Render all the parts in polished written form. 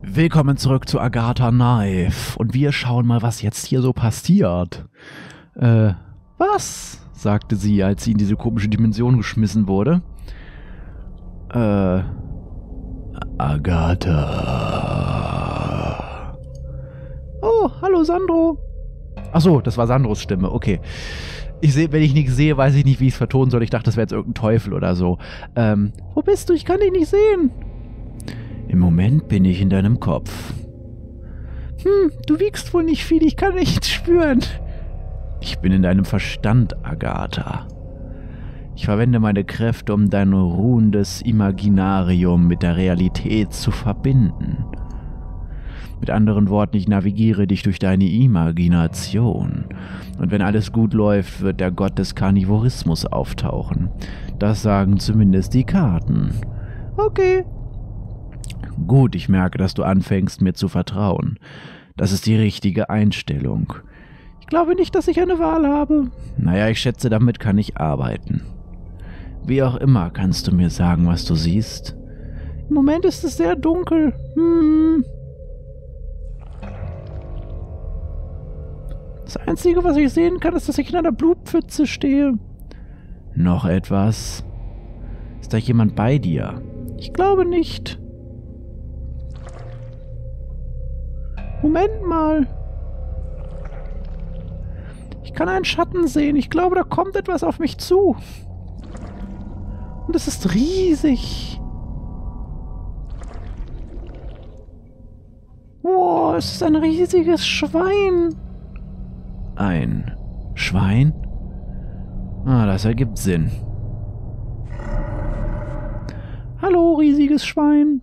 Willkommen zurück zu Agatha Knife. Und wir schauen mal, was jetzt hier so passiert. Was? Sagte sie, als sie in diese komische Dimension geschmissen wurde. Agatha. Oh, hallo Sandro. Achso, das war Sandros Stimme, okay. Wenn ich nichts sehe, weiß ich nicht, wie ich es vertonen soll. Ich dachte, das wäre jetzt irgendein Teufel oder so. Wo bist du? Ich kann dich nicht sehen. Im Moment bin ich in deinem Kopf. Du wiegst wohl nicht viel, ich kann nichts spüren. Ich bin in deinem Verstand, Agatha. Ich verwende meine Kräfte, um dein ruhendes Imaginarium mit der Realität zu verbinden. Mit anderen Worten, ich navigiere dich durch deine Imagination. Und wenn alles gut läuft, wird der Gott des Karnivorismus auftauchen. Das sagen zumindest die Karten. Okay. Gut, ich merke, dass du anfängst, mir zu vertrauen. Das ist die richtige Einstellung. Ich glaube nicht, dass ich eine Wahl habe. Naja, ich schätze, damit kann ich arbeiten. Wie auch immer, kannst du mir sagen, was du siehst? Im Moment ist es sehr dunkel. Das Einzige, was ich sehen kann, ist, dass ich in einer Blutpfütze stehe. Noch etwas? Ist da jemand bei dir? Ich glaube nicht. Moment mal. Ich kann einen Schatten sehen. Ich glaube, da kommt etwas auf mich zu. Und es ist riesig. Wow, es ist ein riesiges Schwein. Ein Schwein? Ah, das ergibt Sinn. Hallo, riesiges Schwein.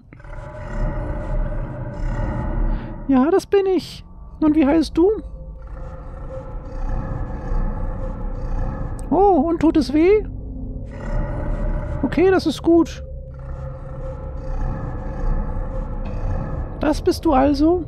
Ja, das bin ich. Und wie heißt du? Oh, und tut es weh? Okay, das ist gut. Das bist du also?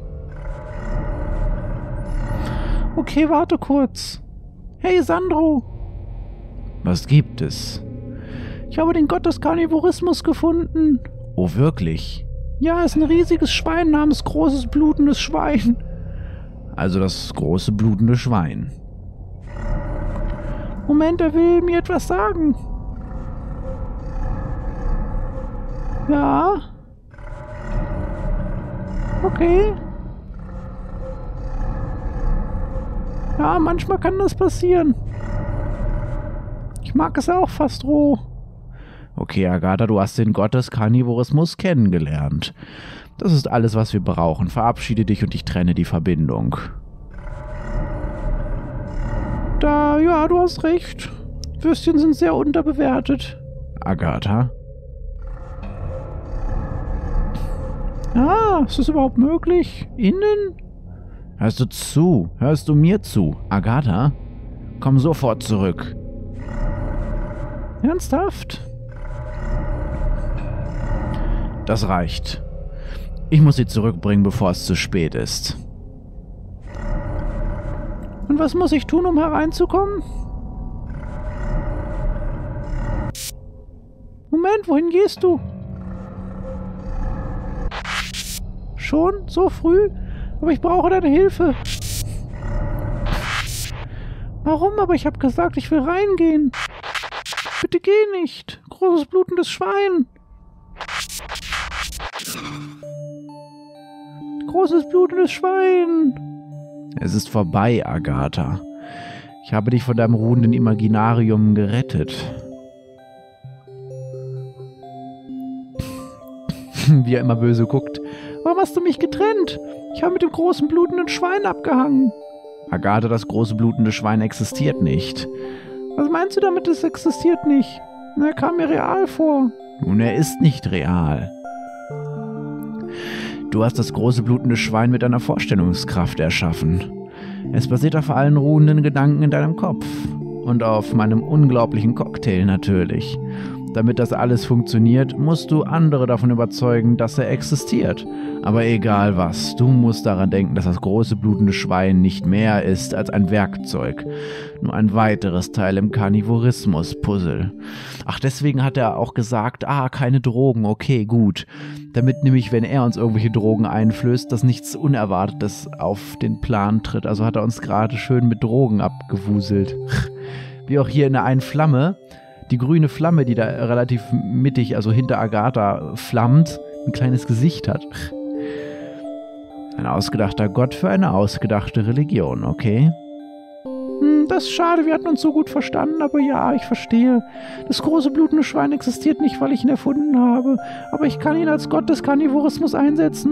Okay, warte kurz. Hey, Sandro. Was gibt es? Ich habe den Gott des Karnivorismus gefunden. Oh, wirklich? Ja, es ist ein riesiges Schwein namens großes blutendes Schwein. Also das große blutende Schwein. Moment, er will mir etwas sagen. Ja. Okay. Ja, manchmal kann das passieren. Ich mag es auch fast roh. Okay, Agatha, du hast den Gott des Karnivorismus kennengelernt. Das ist alles, was wir brauchen. Verabschiede dich und ich trenne die Verbindung. Ja, du hast recht. Würstchen sind sehr unterbewertet. Agatha? Ah, ist das überhaupt möglich? Innen? Hörst du zu? Hörst du mir zu? Agatha? Komm sofort zurück. Ernsthaft? Das reicht. Ich muss sie zurückbringen, bevor es zu spät ist. Und was muss ich tun, um hereinzukommen? Moment, wohin gehst du? Schon? So früh? Aber ich brauche deine Hilfe. Warum? Aber ich habe gesagt, ich will reingehen. Bitte geh nicht. Großes blutendes Schwein. Großes blutendes Schwein. Es ist vorbei, Agatha. Ich habe dich von deinem ruhenden Imaginarium gerettet. Wie er immer böse guckt. Warum hast du mich getrennt? Ich habe mit dem großen blutenden Schwein abgehangen. Agatha, das große blutende Schwein existiert nicht. Was meinst du damit, es existiert nicht? Er kam mir real vor. Nun, er ist nicht real. Du hast das große blutende Schwein mit deiner Vorstellungskraft erschaffen. Es basiert auf allen ruhenden Gedanken in deinem Kopf. Und auf meinem unglaublichen Cocktail natürlich. Damit das alles funktioniert, musst du andere davon überzeugen, dass er existiert. Aber egal was, du musst daran denken, dass das große blutende Schwein nicht mehr ist als ein Werkzeug. Nur ein weiteres Teil im Karnivorismus-Puzzle. Ach, deswegen hat er auch gesagt, keine Drogen, okay, gut. Damit nämlich, wenn er uns irgendwelche Drogen einflößt, dass nichts Unerwartetes auf den Plan tritt. Also hat er uns gerade schön mit Drogen abgewuselt. Wie auch hier in der einen Flamme. Die grüne Flamme, die da relativ mittig, also hinter Agatha flammt, ein kleines Gesicht hat. Ein ausgedachter Gott für eine ausgedachte Religion, okay? Das ist schade, wir hatten uns so gut verstanden, aber ja, ich verstehe. Das große blutende Schwein existiert nicht, weil ich ihn erfunden habe, aber ich kann ihn als Gott des Karnivorismus einsetzen,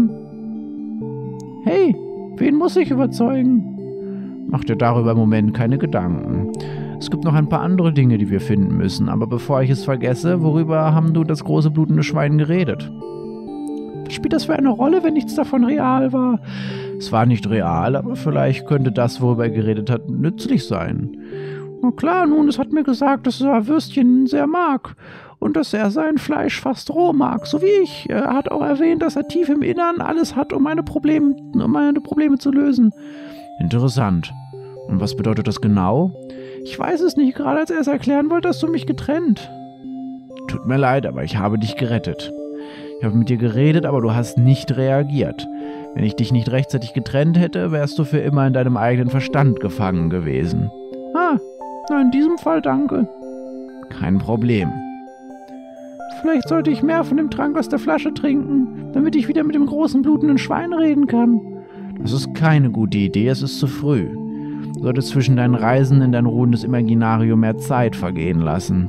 Hey, wen muss ich überzeugen? Mach dir darüber im Moment keine Gedanken. Es gibt noch ein paar andere Dinge, die wir finden müssen, aber bevor ich es vergesse, worüber haben du das große blutende Schwein geredet? Was spielt das für eine Rolle, wenn nichts davon real war? Es war nicht real, aber vielleicht könnte das, worüber er geredet hat, nützlich sein. Na klar, nun, es hat mir gesagt, dass er Würstchen sehr mag und dass er sein Fleisch fast roh mag, so wie ich. Er hat auch erwähnt, dass er tief im Innern alles hat, um meine Probleme zu lösen. Interessant. Und was bedeutet das genau? Ich weiß es nicht, gerade als er es erklären wollte, hast du mich getrennt. Tut mir leid, aber ich habe dich gerettet. Ich habe mit dir geredet, aber du hast nicht reagiert. Wenn ich dich nicht rechtzeitig getrennt hätte, wärst du für immer in deinem eigenen Verstand gefangen gewesen. In diesem Fall danke. Kein Problem. Vielleicht sollte ich mehr von dem Trank aus der Flasche trinken, damit ich wieder mit dem großen blutenden Schwein reden kann. Das ist keine gute Idee, es ist zu früh. Du solltest zwischen deinen Reisen in dein ruhendes Imaginarium mehr Zeit vergehen lassen.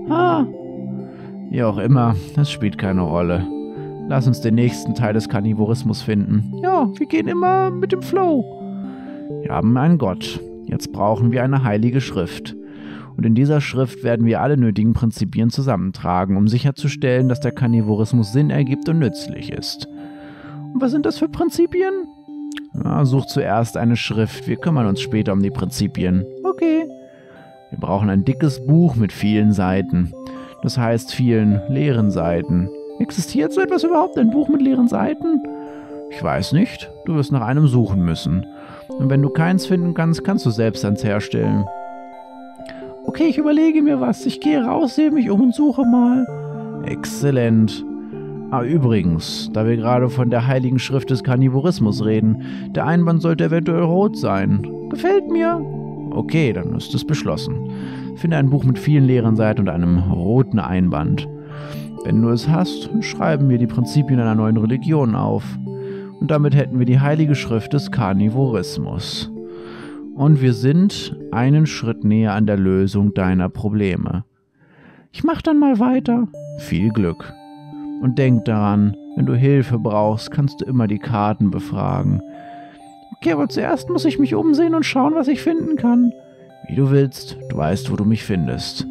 Wie auch immer, das spielt keine Rolle. Lass uns den nächsten Teil des Karnivorismus finden. Ja, wir gehen immer mit dem Flow. Wir haben einen Gott. Jetzt brauchen wir eine heilige Schrift. Und in dieser Schrift werden wir alle nötigen Prinzipien zusammentragen, um sicherzustellen, dass der Karnivorismus Sinn ergibt und nützlich ist. Und was sind das für Prinzipien? Such zuerst eine Schrift. Wir kümmern uns später um die Prinzipien. Okay. Wir brauchen ein dickes Buch mit vielen Seiten. Das heißt vielen leeren Seiten. Existiert so etwas überhaupt, ein Buch mit leeren Seiten? Ich weiß nicht. Du wirst nach einem suchen müssen. Und wenn du keins finden kannst, kannst du selbst eins herstellen. Okay, ich überlege mir was. Ich gehe raus, sehe mich um und suche mal. Exzellent. Übrigens, da wir gerade von der heiligen Schrift des Karnivorismus reden, der Einband sollte eventuell rot sein. Gefällt mir. Okay, dann ist es beschlossen. Finde ein Buch mit vielen leeren Seiten und einem roten Einband. Wenn du es hast, schreiben wir die Prinzipien einer neuen Religion auf. Und damit hätten wir die heilige Schrift des Karnivorismus. Und wir sind einen Schritt näher an der Lösung deiner Probleme. Ich mach dann mal weiter. Viel Glück. Und denk daran, wenn du Hilfe brauchst, kannst du immer die Karten befragen. Okay, aber zuerst muss ich mich umsehen und schauen, was ich finden kann. Wie du willst, du weißt, wo du mich findest.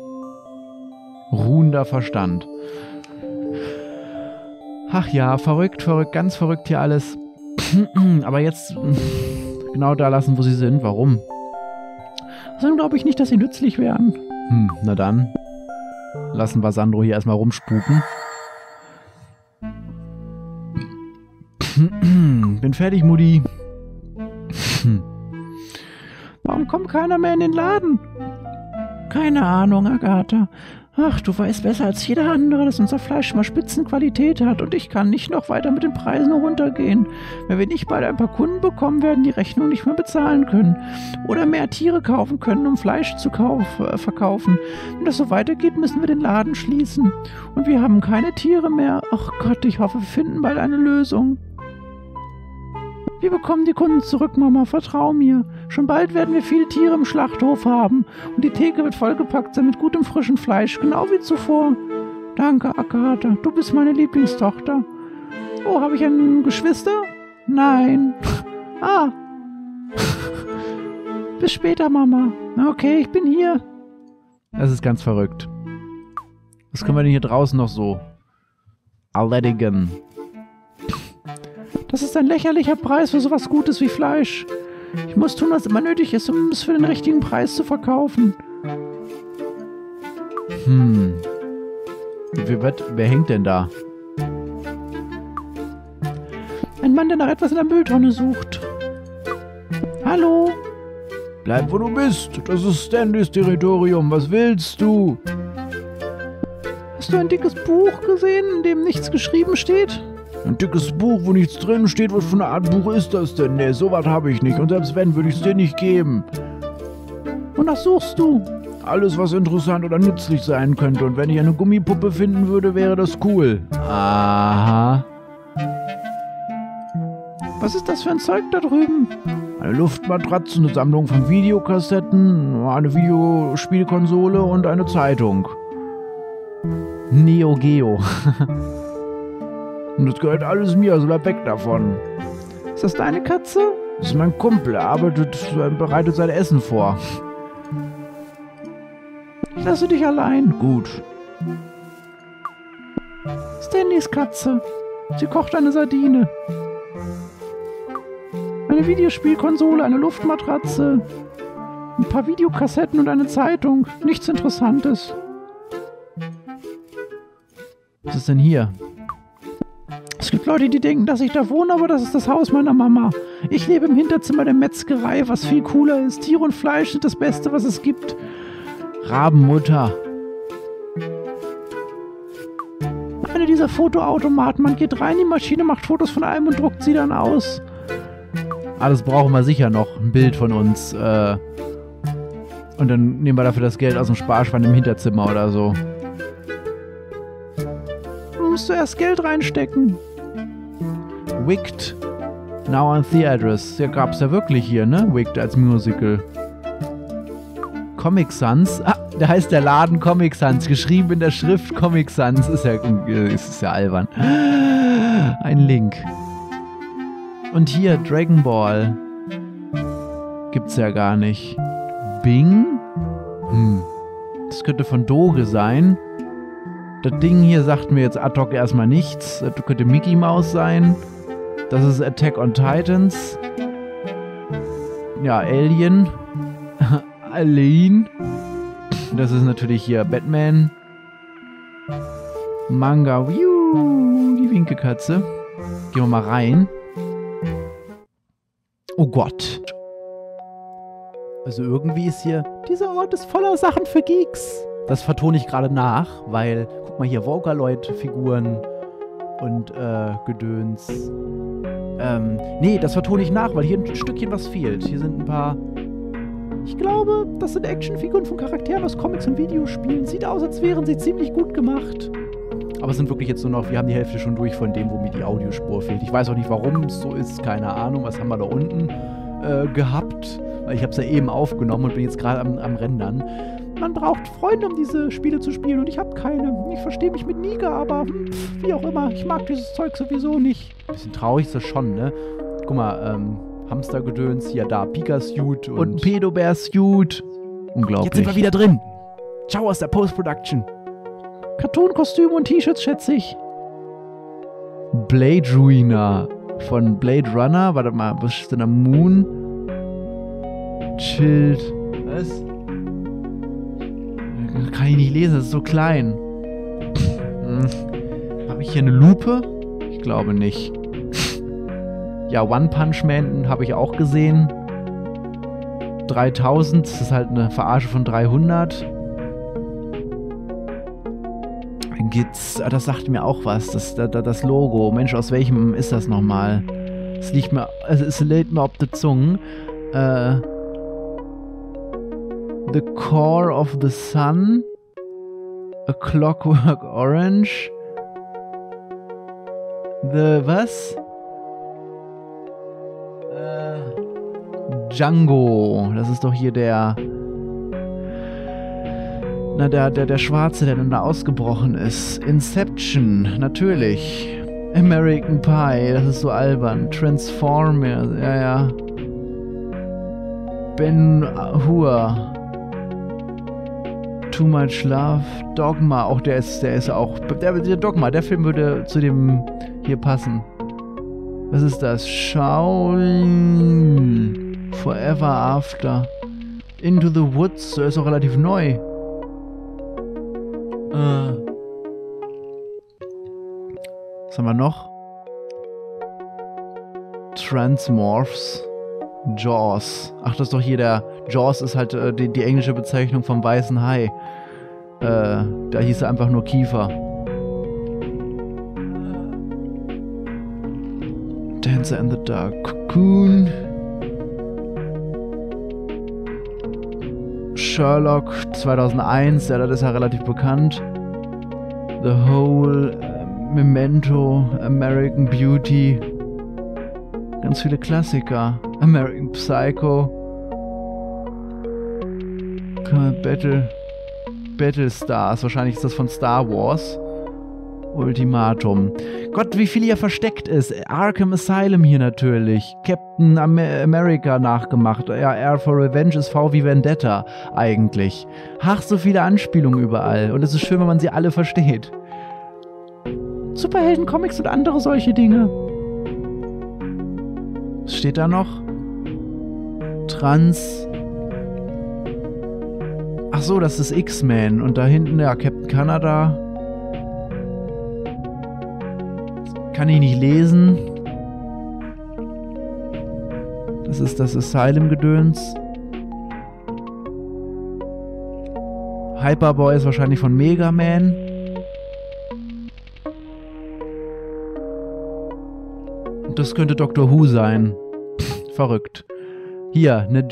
Ruhender Verstand. Ach ja, verrückt, ganz verrückt hier alles. Aber jetzt genau da lassen, wo sie sind. Warum? Außerdem glaube ich nicht, dass sie nützlich wären. Na dann. Lassen wir Sandro hier erstmal rumspuken. Bin fertig, Mutti. Warum kommt keiner mehr in den Laden? Keine Ahnung, Agatha. Ach, du weißt besser als jeder andere, dass unser Fleisch mal Spitzenqualität hat und ich kann nicht noch weiter mit den Preisen runtergehen. Wenn wir nicht bald ein paar Kunden bekommen, werden die Rechnung nicht mehr bezahlen können. Oder mehr Tiere kaufen können, um Fleisch zu verkaufen. Wenn das so weitergeht, müssen wir den Laden schließen. Und wir haben keine Tiere mehr. Ach Gott, ich hoffe, wir finden bald eine Lösung. Wir bekommen die Kunden zurück, Mama, vertrau mir. Schon bald werden wir viele Tiere im Schlachthof haben und die Theke wird vollgepackt sein mit gutem frischen Fleisch, genau wie zuvor. Danke, Agatha, du bist meine Lieblingstochter. Oh, habe ich ein Geschwister? Nein. Bis später, Mama. Okay, ich bin hier. Das ist ganz verrückt. Was können wir denn hier draußen noch so erledigen? Das ist ein lächerlicher Preis für sowas Gutes wie Fleisch. Ich muss tun, was immer nötig ist, um es für den richtigen Preis zu verkaufen. Wer hängt denn da? Ein Mann, der nach etwas in der Mülltonne sucht. Hallo? Bleib, wo du bist. Das ist Stanleys Territorium. Was willst du? Hast du ein dickes Buch gesehen, in dem nichts geschrieben steht? Ein dickes Buch, wo nichts drin steht? Was für eine Art Buch ist das denn? Nee, sowas habe ich nicht. Und selbst wenn, würde ich es dir nicht geben. Wonach suchst du? Alles, was interessant oder nützlich sein könnte. Und wenn ich eine Gummipuppe finden würde, wäre das cool. Aha. Was ist das für ein Zeug da drüben? Eine Luftmatratze, eine Sammlung von Videokassetten, eine Videospielkonsole und eine Zeitung. Neo Geo. Und das gehört alles mir, also bleib weg davon. Ist das deine Katze? Das ist mein Kumpel, er bereitet sein Essen vor. Ich lasse dich allein. Gut. Stanleys Katze. Sie kocht eine Sardine. Eine Videospielkonsole, eine Luftmatratze, ein paar Videokassetten und eine Zeitung. Nichts Interessantes. Was ist denn hier? Es gibt Leute, die denken, dass ich da wohne, aber das ist das Haus meiner Mama. Ich lebe im Hinterzimmer der Metzgerei, was viel cooler ist. Tiere und Fleisch sind das Beste, was es gibt. Rabenmutter. Eine dieser Fotoautomaten. Man geht rein, die Maschine macht Fotos von allem und druckt sie dann aus. Das brauchen wir sicher noch. Ein Bild von uns. Und dann nehmen wir dafür das Geld aus dem Sparschwein im Hinterzimmer oder so. Du musst zuerst Geld reinstecken. Wicked. Now on Theatres. Ja, gab's ja wirklich hier, ne? Wicked als Musical. Comic Sans. Da heißt der Laden Comic Sans. Geschrieben in der Schrift Comic Sans. Ist ja albern. Ein Link. Und hier, Dragon Ball. Gibt's ja gar nicht. Bing? Das könnte von Doge sein. Das Ding hier sagt mir jetzt ad hoc erstmal nichts. Das könnte Mickey Mouse sein. Das ist Attack on Titans. Ja, Alien. Alien. Das ist natürlich hier Batman. Manga. Die Winkelkatze. Gehen wir mal rein. Oh Gott. Also irgendwie ist hier... Dieser Ort ist voller Sachen für Geeks. Das vertone ich gerade nach, weil... Guck mal hier, Vocaloid-Figuren und Gedöns. Nee, das vertone ich nach, weil hier ein Stückchen was fehlt. Hier sind ein paar... Ich glaube, das sind Actionfiguren von Charakteren aus Comics und Videospielen. Sieht aus, als wären sie ziemlich gut gemacht. Aber es sind wirklich jetzt nur noch, wir haben die Hälfte schon durch von dem, wo mir die Audiospur fehlt. Ich weiß auch nicht, warum es so ist, keine Ahnung. Was haben wir da unten gehabt? Weil ich habe es ja eben aufgenommen und bin jetzt gerade am Rendern. Man braucht Freunde, um diese Spiele zu spielen und ich habe keine. Ich verstehe mich mit Niger, aber wie auch immer, ich mag dieses Zeug sowieso nicht. Bisschen traurig ist das schon, ne? Guck mal, Hamstergedöns, hier da, Pika-Suit und Pedobär-Suit. Unglaublich. Jetzt sind wir wieder drin. Ciao aus der Post-Production. Cartoon-Kostüme und T-Shirts, schätze ich. Blade Ruiner von Blade Runner. Warte mal, was ist denn da? Moon? Schild. Was? Kann ich nicht lesen, das ist so klein. Habe ich hier eine Lupe? Ich glaube nicht. Ja, One Punch Man habe ich auch gesehen. 3000, das ist halt eine Verarsche von 300. Das sagt mir auch was, das Logo. Mensch, aus welchem ist das nochmal? Es liegt mir auf der Zunge. The Core of the Sun. A Clockwork Orange. Was? Django. Das ist doch hier der Schwarze, der dann da ausgebrochen ist. Inception, natürlich. American Pie, das ist so albern. Transformers, ja. Ben-Hur. Too Much Love. Dogma, auch der ist auch... Der Dogma, der Film würde zu dem hier passen. Was ist das? Shaolin. Forever After. Into the Woods, der ist auch relativ neu. Was haben wir noch? Transmorphs. Jaws. Ach, das ist doch hier der... Jaws ist halt die englische Bezeichnung vom weißen Hai. Da hieß er einfach nur Kiefer. Dancer in the Dark. Cocoon. Sherlock 2001. Ja, das ist ja relativ bekannt. The Hole. Memento. American Beauty. Ganz viele Klassiker. American Psycho. Battlestars. Wahrscheinlich ist das von Star Wars. Ultimatum. Gott, wie viel hier versteckt ist. Arkham Asylum hier natürlich. Captain America nachgemacht. Ja, R for Revenge ist V wie Vendetta eigentlich. Ach, so viele Anspielungen überall. Und es ist schön, wenn man sie alle versteht. Superhelden-Comics und andere solche Dinge. Was steht da noch? Trans. Ach so, das ist X-Men. Und da hinten, ja, Captain Canada. Kann ich nicht lesen. Das ist das Asylum-Gedöns. Hyperboy ist wahrscheinlich von Mega Man. Und das könnte Doctor Who sein. Verrückt. Hier, eine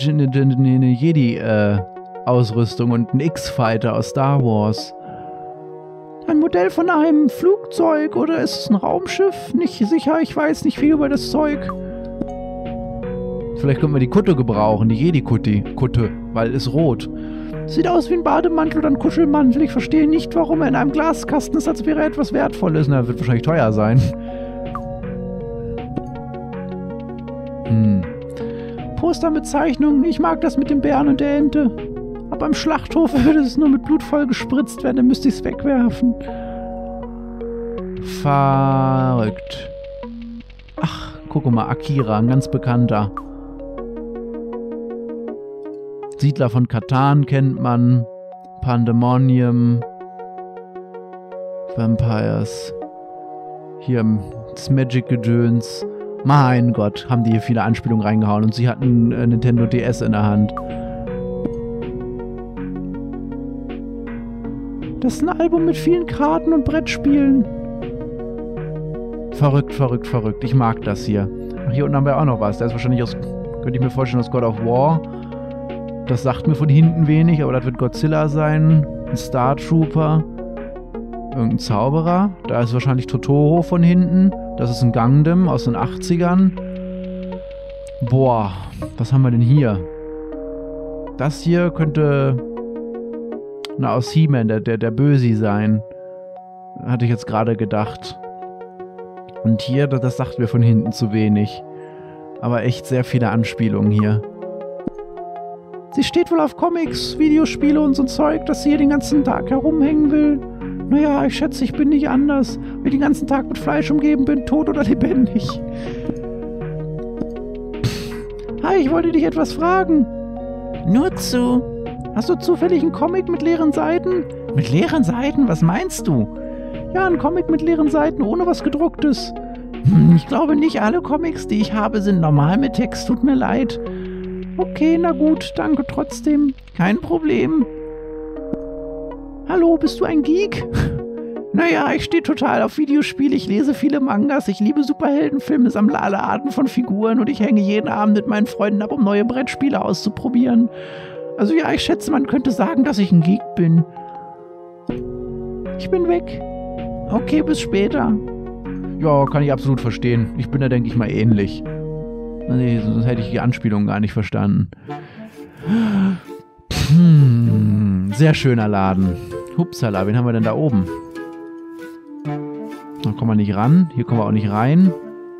Jedi-Ausrüstung und ein X-Fighter aus Star Wars. Ein Modell von einem Flugzeug oder ist es ein Raumschiff? Nicht sicher, ich weiß nicht viel über das Zeug. Vielleicht können wir die Kutte gebrauchen, die Jedi-Kutte, weil es rot. Sieht aus wie ein Bademantel oder ein Kuschelmantel. Ich verstehe nicht, warum er in einem Glaskasten ist, als wäre er etwas Wertvolles. Na, wird wahrscheinlich teuer sein. Poster mit Zeichnungen. Ich mag das mit dem Bären und der Ente. Aber im Schlachthof würde es nur mit Blut voll gespritzt werden, dann müsste ich es wegwerfen. Verrückt. Ach, guck mal, Akira, ein ganz bekannter. Siedler von Catan kennt man. Pandemonium. Vampires. Hier das Magic-Gedöns. Mein Gott, haben die hier viele Anspielungen reingehauen. Und sie hatten Nintendo DS in der Hand. Das ist ein Album mit vielen Karten und Brettspielen. Verrückt, verrückt, verrückt. Ich mag das hier. Ach, hier unten haben wir auch noch was. Da ist wahrscheinlich aus, könnte ich mir vorstellen, aus God of War. Das sagt mir von hinten wenig, aber das wird Godzilla sein. Ein Star Trooper. Irgendein Zauberer. Da ist wahrscheinlich Totoro von hinten. Das ist ein Gundam aus den 80ern. Boah, was haben wir denn hier? Das hier könnte... Na, aus He-Man, der Bösi sein. Hatte ich jetzt gerade gedacht. Und hier, das sagt mir von hinten zu wenig. Aber echt sehr viele Anspielungen hier. Sie steht wohl auf Comics, Videospiele und so ein Zeug, dass sie hier den ganzen Tag herumhängen will. Naja, ich schätze, ich bin nicht anders. Wenn ich den ganzen Tag mit Fleisch umgeben bin, tot oder lebendig. Hi, ich wollte dich etwas fragen. Nur zu. Hast du zufällig einen Comic mit leeren Seiten? Mit leeren Seiten? Was meinst du? Ja, ein Comic mit leeren Seiten, ohne was gedrucktes. Ich glaube nicht, alle Comics, die ich habe, sind normal mit Text. Tut mir leid. Okay, na gut, danke trotzdem. Kein Problem. Hallo, bist du ein Geek? Naja, ich stehe total auf Videospiele, ich lese viele Mangas, ich liebe Superheldenfilme, sammle alle Arten von Figuren und ich hänge jeden Abend mit meinen Freunden ab, um neue Brettspiele auszuprobieren. Also ja, ich schätze, man könnte sagen, dass ich ein Geek bin. Ich bin weg. Okay, bis später. Ja, kann ich absolut verstehen. Ich bin da, denke ich mal, ähnlich. Nee, sonst hätte ich die Anspielung gar nicht verstanden. Sehr schöner Laden. Hupsala, wen haben wir denn da oben? Da kommen wir nicht ran. Hier kommen wir auch nicht rein.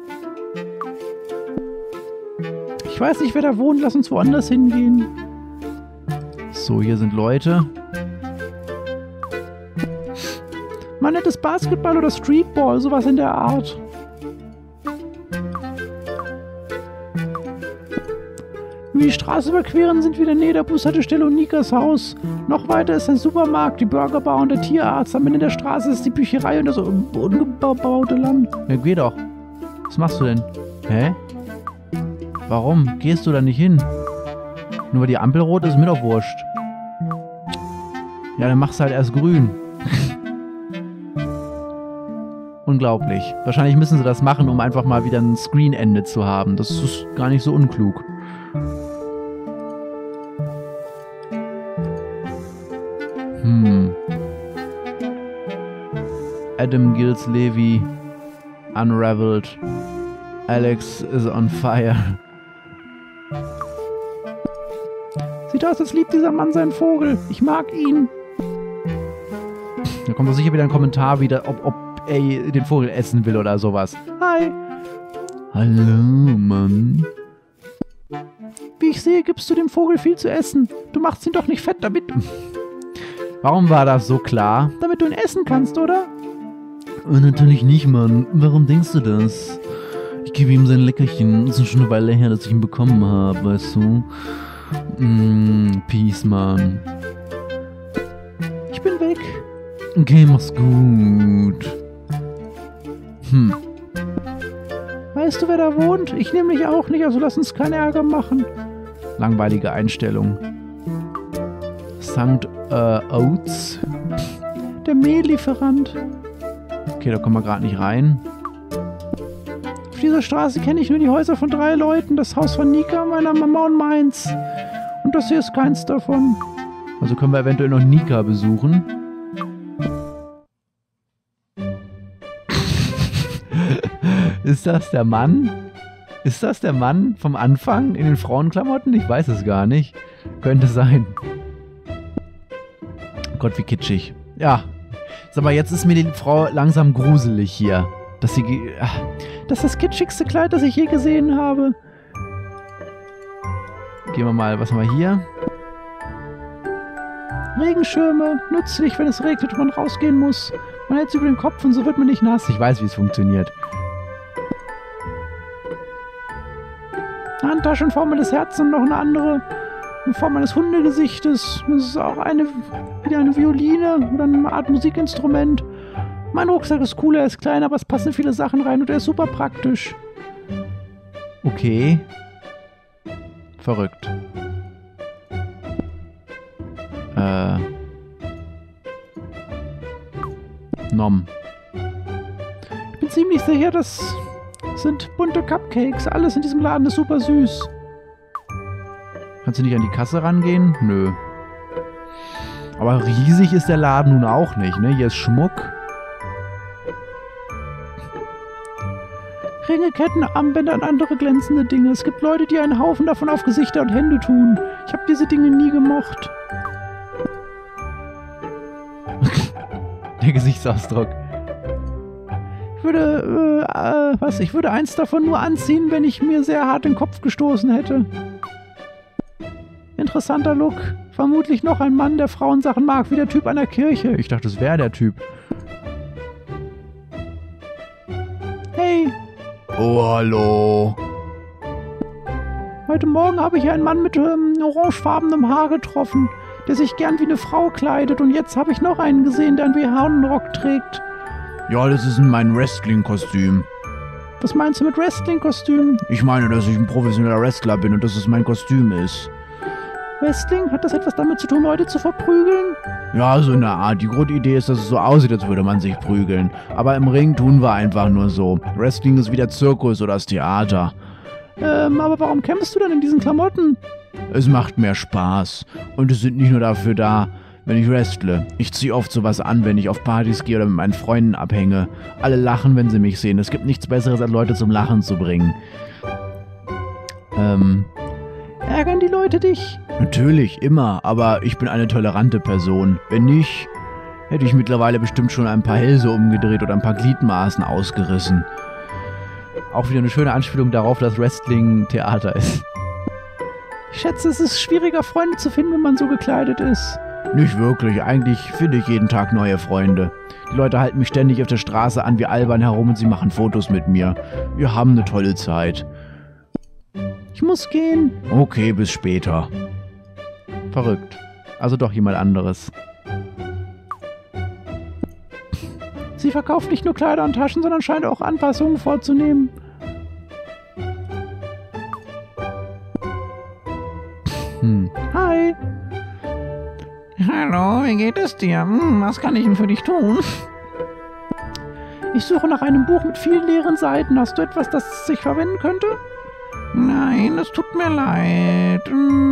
Ich weiß nicht, wer da wohnt. Lass uns woanders hingehen. So, hier sind Leute. Man nennt es Basketball oder Streetball, sowas in der Art. wir die Straße überqueren, sind wir in der Nähe der Bushaltestelle und Nikas Haus. Noch weiter ist ein Supermarkt, die Burgerbar und der Tierarzt. Am Ende der Straße ist die Bücherei und das ungebaute Land. Ja, geh doch. Was machst du denn? Hä? Warum? Gehst du da nicht hin? Nur weil die Ampel rot ist, mir doch wurscht. Ja, dann machst du halt erst grün. Unglaublich. Wahrscheinlich müssen sie das machen, um einfach mal wieder ein Screen-Ende zu haben. Das ist gar nicht so unklug. Adam Gills Levy unraveled. Alex is on fire. Sieht aus, als liebt dieser Mann seinen Vogel. Ich mag ihn. Da kommt doch sicher wieder ein Kommentar wieder, ob er den Vogel essen will oder sowas. Hi. Hallo, Mann. Wie ich sehe, gibst du dem Vogel viel zu essen. Du machst ihn doch nicht fett damit. Warum war das so klar? Damit du ihn essen kannst, oder? Natürlich nicht, Mann. Warum denkst du das? Ich gebe ihm sein Leckerchen. Es ist schon eine Weile her, dass ich ihn bekommen habe, weißt du? Peace, Mann. Ich bin weg. Okay, mach's gut. Weißt du, wer da wohnt? Ich nämlich auch nicht, also lass uns keinen Ärger machen. Langweilige Einstellung. St. Oats. Der Mehllieferant. Okay, da kommen wir gerade nicht rein. Auf dieser Straße kenne ich nur die Häuser von 3 Leuten. Das Haus von Nika, meiner Mama und meins. Und das hier ist keins davon. Also können wir eventuell noch Nika besuchen. Ist das der Mann? Ist das der Mann vom Anfang in den Frauenklamotten? Ich weiß es gar nicht. Könnte sein. Gott, wie kitschig. Ja. Sag mal, jetzt ist mir die Frau langsam gruselig hier. Das ist das kitschigste Kleid, das ich je gesehen habe. Gehen wir mal, was haben wir hier? Regenschirme, nützlich, wenn es regnet und man rausgehen muss. Man hält sie über den Kopf und so wird man nicht nass. Ich weiß, wie es funktioniert. Eine Handtasche in Form meines Herzens und noch eine andere in Form eines Hundegesichtes. Das ist auch wieder eine Violine oder eine Art Musikinstrument. Mein Rucksack ist cool, er ist klein, aber es passen viele Sachen rein und er ist super praktisch. Okay. Verrückt. Nom. Ich bin ziemlich sicher, das sind bunte Cupcakes. Alles in diesem Laden ist super süß. Kannst du nicht an die Kasse rangehen? Nö. Aber riesig ist der Laden nun auch nicht, ne? Hier ist Schmuck. Ringe, Ketten, Armbänder und andere glänzende Dinge. Es gibt Leute, die einen Haufen davon auf Gesichter und Hände tun. Ich habe diese Dinge nie gemocht. Der Gesichtsausdruck. Ich würde eins davon nur anziehen, wenn ich mir sehr hart den Kopf gestoßen hätte. Interessanter Look. Vermutlich noch ein Mann, der Frauensachen mag, wie der Typ an der Kirche. Ich dachte, es wäre der Typ. Hey. Oh, hallo. Heute Morgen habe ich einen Mann mit orangefarbenem Haar getroffen, der sich gern wie eine Frau kleidet. Und jetzt habe ich noch einen gesehen, der einen BH-Rock trägt. Ja, das ist mein Wrestling-Kostüm. Was meinst du mit Wrestling-Kostüm? Ich meine, dass ich ein professioneller Wrestler bin und dass es mein Kostüm ist. Wrestling? Hat das etwas damit zu tun, Leute zu verprügeln? Ja, so eine Art. Die Grundidee ist, dass es so aussieht, als würde man sich prügeln. Aber im Ring tun wir einfach nur so. Wrestling ist wie der Zirkus oder das Theater. Aber warum kämpfst du denn in diesen Klamotten? Es macht mehr Spaß. Und es sind nicht nur dafür da, wenn ich wrestle. Ich ziehe oft sowas an, wenn ich auf Partys gehe oder mit meinen Freunden abhänge. Alle lachen, wenn sie mich sehen. Es gibt nichts Besseres, als Leute zum Lachen zu bringen. Ärgern die Leute dich? Natürlich, immer. Aber ich bin eine tolerante Person. Wenn nicht, hätte ich mittlerweile bestimmt schon ein paar Hälse umgedreht oder ein paar Gliedmaßen ausgerissen. Auch wieder eine schöne Anspielung darauf, dass Wrestling Theater ist. Ich schätze, es ist schwieriger, Freunde zu finden, wenn man so gekleidet ist. Nicht wirklich. Eigentlich finde ich jeden Tag neue Freunde. Die Leute halten mich ständig auf der Straße an wie albern herum und sie machen Fotos mit mir. Wir haben eine tolle Zeit. Ich muss gehen. Okay, bis später. Verrückt. Also doch jemand anderes. Sie verkauft nicht nur Kleider und Taschen, sondern scheint auch Anpassungen vorzunehmen. Hi. Hallo, wie geht es dir? Was kann ich denn für dich tun? Ich suche nach einem Buch mit vielen leeren Seiten. Hast du etwas, das sich verwenden könnte? Nein, es tut mir leid.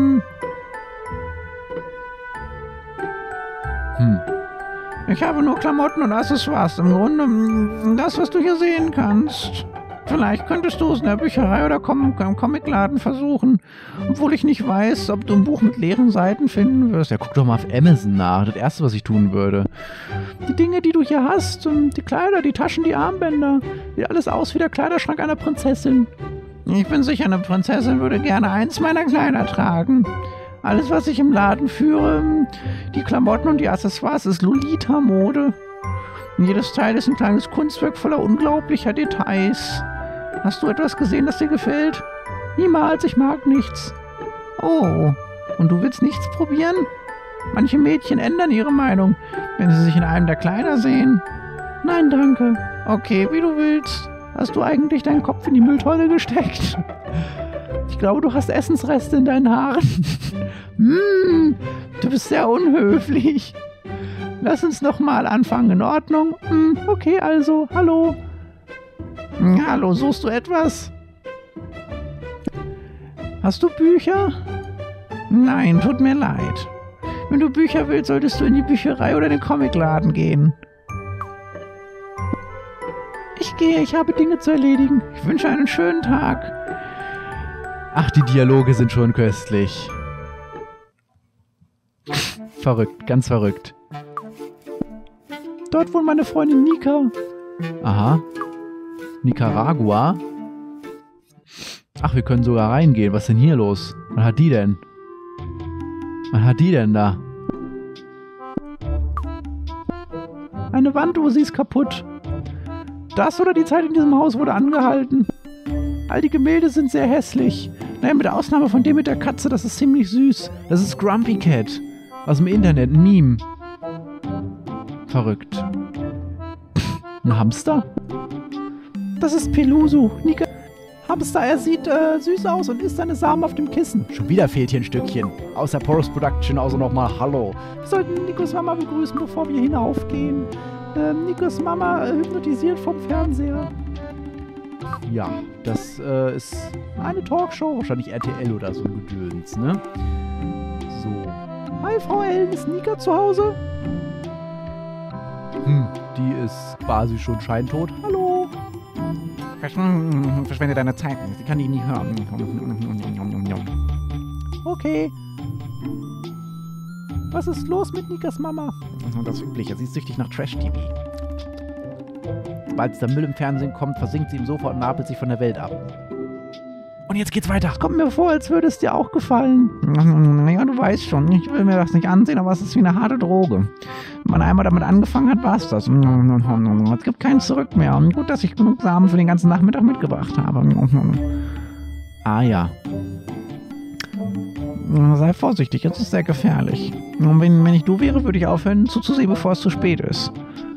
Ich habe nur Klamotten und Accessoires. Im Grunde das, was du hier sehen kannst. Vielleicht könntest du es in der Bücherei oder im Comicladen versuchen. Obwohl ich nicht weiß, ob du ein Buch mit leeren Seiten finden wirst. Ja, guck doch mal auf Amazon nach. Das Erste, was ich tun würde. Die Dinge, die du hier hast, die Kleider, die Taschen, die Armbänder. Sieht alles aus wie der Kleiderschrank einer Prinzessin. Ich bin sicher, eine Prinzessin würde gerne eins meiner Kleider tragen. Alles, was ich im Laden führe, die Klamotten und die Accessoires, ist Lolita-Mode. Jedes Teil ist ein kleines Kunstwerk voller unglaublicher Details. Hast du etwas gesehen, das dir gefällt? Niemals, ich mag nichts. Oh, und du willst nichts probieren? Manche Mädchen ändern ihre Meinung, wenn sie sich in einem der Kleider sehen. Nein, danke. Okay, wie du willst. Hast du eigentlich deinen Kopf in die Mülltonne gesteckt? Ich glaube, du hast Essensreste in deinen Haaren. Du bist sehr unhöflich. Lass uns nochmal anfangen, in Ordnung? Okay, also, hallo. Hallo, suchst du etwas? Hast du Bücher? Nein, tut mir leid. Wenn du Bücher willst, solltest du in die Bücherei oder den Comicladen gehen. Ich gehe, ich habe Dinge zu erledigen. Ich wünsche einen schönen Tag. Ach, die Dialoge sind schon köstlich. Verrückt, ganz verrückt. Dort wohnt meine Freundin Nika. Aha. Nicaragua? Ach, wir können sogar reingehen. Was ist denn hier los? Was hat die denn? Was hat die denn da? Eine Wand, oh, sie ist kaputt. Das oder die Zeit in diesem Haus wurde angehalten. All die Gemälde sind sehr hässlich. Naja, mit der Ausnahme von dem mit der Katze, das ist ziemlich süß. Das ist Grumpy Cat. Aus dem Internet, ein Meme. Verrückt. Ein Hamster? Das ist Peluso. Nika. Hamster, er sieht süß aus und isst seine Samen auf dem Kissen. Schon wieder fehlt hier ein Stückchen. Außer Post-Production, also nochmal Hallo. Wir sollten Nikos Mama begrüßen, bevor wir hinaufgehen. Nikos Mama hypnotisiert vom Fernseher. Ja, das ist eine Talkshow, wahrscheinlich RTL oder so ein Gedöns, ne? So. Hi, Frau Ellen, ist Nika zu Hause? Die ist quasi schon scheintot. Hallo? Verschwende deine Zeit nicht, sie kann dich nicht hören. Okay. Was ist los mit Nikas Mama? Das Übliche, sie ist süchtig nach Trash-TV. Sobald der Müll im Fernsehen kommt, versinkt sie im Sofa und napelt sich von der Welt ab. Und jetzt geht's weiter. Es kommt mir vor, als würde es dir auch gefallen. Ja, du weißt schon, ich will mir das nicht ansehen, aber es ist wie eine harte Droge. Wenn man einmal damit angefangen hat, war's das. Es gibt kein Zurück mehr. Und gut, dass ich genug Samen für den ganzen Nachmittag mitgebracht habe. Ah ja. Sei vorsichtig, jetzt ist es sehr gefährlich. Und wenn ich du wäre, würde ich aufhören zuzusehen, bevor es zu spät ist.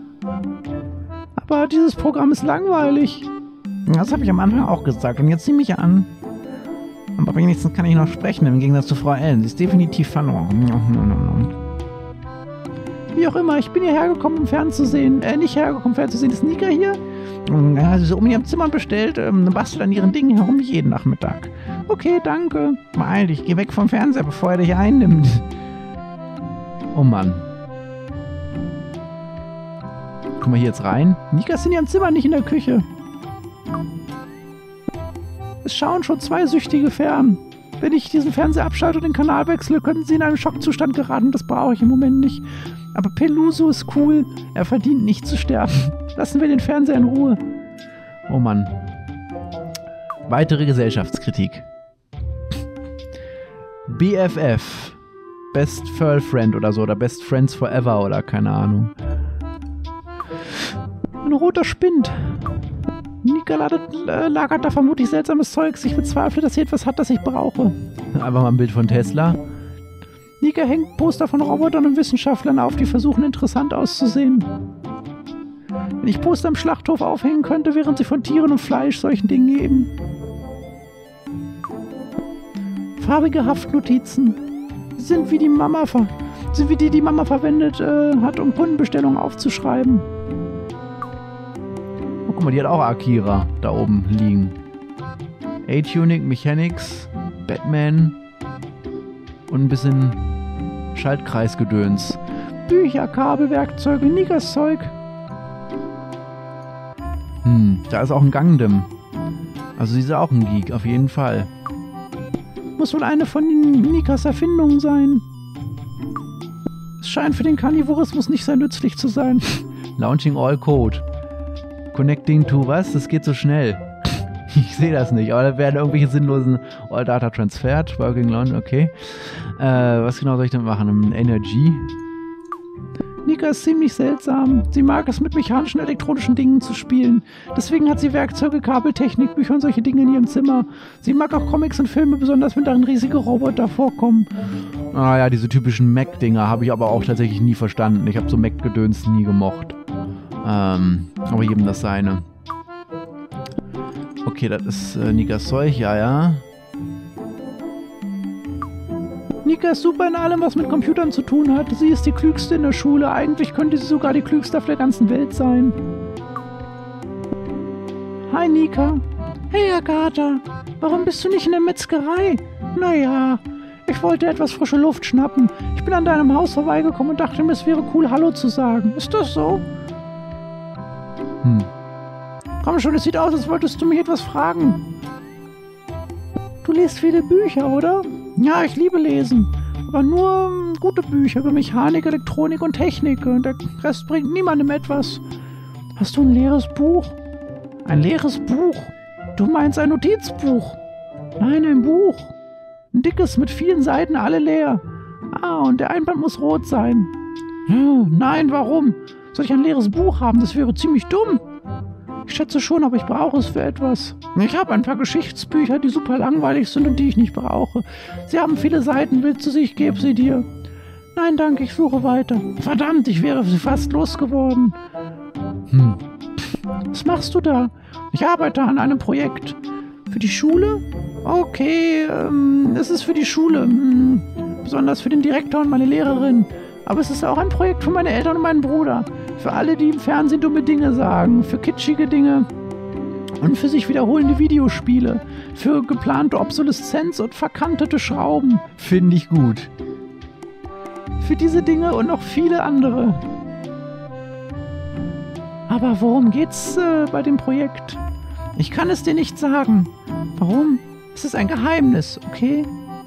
Aber dieses Programm ist langweilig. Das habe ich am Anfang auch gesagt. Und jetzt sieh mich an. Aber wenigstens kann ich noch sprechen, im Gegensatz zu Frau Ellen. Sie ist definitiv verloren. Wie auch immer, ich bin hierher gekommen, um fernzusehen. Nicht hergekommen, um fernzusehen. Ist Nika hier? Ja, sie ist um in ihrem Zimmer bestellt, bastelt an ihren Dingen herum wie jeden Nachmittag. Okay, danke. Beeil dich, geh weg vom Fernseher, bevor er dich einnimmt. Oh Mann. Guck mal hier jetzt rein. Nika ist in ihrem Zimmer, nicht in der Küche. Es schauen schon 2 Süchtige fern. Wenn ich diesen Fernseher abschalte und den Kanal wechsle, könnten sie in einen Schockzustand geraten. Das brauche ich im Moment nicht. Aber Peluso ist cool. Er verdient nicht zu sterben. Lassen wir den Fernseher in Ruhe. Oh Mann. Weitere Gesellschaftskritik. BFF. Best Furl Friend oder so. Oder Best Friends Forever oder keine Ahnung. Ein roter Spind. Nika lagert da vermutlich seltsames Zeugs. Ich bezweifle, dass sie etwas hat, das ich brauche. Einfach mal ein Bild von Tesla. Nika hängt Poster von Robotern und Wissenschaftlern auf, die versuchen, interessant auszusehen. Wenn ich Poster im Schlachthof aufhängen könnte, während sie von Tieren und Fleisch solchen Dingen leben. Farbige Haftnotizen. Sie sind wie die Mama die Mama verwendet hat, um Kundenbestellungen aufzuschreiben. Oh, guck mal, die hat auch Akira da oben liegen. A-Tunic, Mechanics, Batman und ein bisschen Schaltkreisgedöns. Bücher, Kabel, Werkzeuge, Nikas Zeug. Da ist auch ein Gundam. Also sie ist auch ein Geek, auf jeden Fall. Muss wohl eine von Nikas Erfindungen sein. Es scheint für den Karnivorismus nicht sehr nützlich zu sein. Launching all code. Connecting to was? Das geht so schnell. Ich sehe das nicht, aber da werden irgendwelche sinnlosen All Data transferred. Working Launch, okay. Was genau soll ich denn machen? Energy? Nika ist ziemlich seltsam. Sie mag es, mit mechanischen, elektronischen Dingen zu spielen. Deswegen hat sie Werkzeuge, Kabeltechnik, Bücher und solche Dinge in ihrem Zimmer. Sie mag auch Comics und Filme, besonders wenn darin riesige Roboter vorkommen. Ah ja, diese typischen Mac-Dinger habe ich aber auch tatsächlich nie verstanden. Ich habe so Mac-Gedöns nie gemocht. Aber jedem das seine. Okay, das ist Nikas Zeug, ja. Nika ist super in allem, was mit Computern zu tun hat. Sie ist die Klügste in der Schule. Eigentlich könnte sie sogar die Klügste auf der ganzen Welt sein. Hi, Nika. Hey, Agatha. Warum bist du nicht in der Metzgerei? Naja, ich wollte etwas frische Luft schnappen. Ich bin an deinem Haus vorbeigekommen und dachte mir, es wäre cool, Hallo zu sagen. Ist das so? Komm schon, es sieht aus, als wolltest du mich etwas fragen. Du liest viele Bücher, oder? Ja, ich liebe Lesen. Aber nur gute Bücher über Mechanik, Elektronik und Technik. Und der Rest bringt niemandem etwas. Hast du ein leeres Buch? Ein leeres Buch? Du meinst ein Notizbuch? Nein, ein Buch. Ein dickes mit vielen Seiten, alle leer. Ah, und der Einband muss rot sein. Nein, warum? Soll ich ein leeres Buch haben? Das wäre ziemlich dumm. Ich schätze schon, aber ich brauche es für etwas. Ich habe ein paar Geschichtsbücher, die super langweilig sind und die ich nicht brauche. Sie haben viele Seiten, willst du sie? Ich gebe sie dir. Nein, danke, ich suche weiter. Verdammt, ich wäre sie fast losgeworden. Was machst du da? Ich arbeite an einem Projekt. Für die Schule? Okay, es ist für die Schule. Besonders für den Direktor und meine Lehrerin. Aber es ist auch ein Projekt für meine Eltern und meinen Bruder. Für alle, die im Fernsehen dumme Dinge sagen. Für kitschige Dinge. Und für sich wiederholende Videospiele. Für geplante Obsoleszenz und verkantete Schrauben. Finde ich gut. Für diese Dinge und noch viele andere. Aber worum geht's bei dem Projekt? Ich kann es dir nicht sagen. Warum? Es ist ein Geheimnis, okay?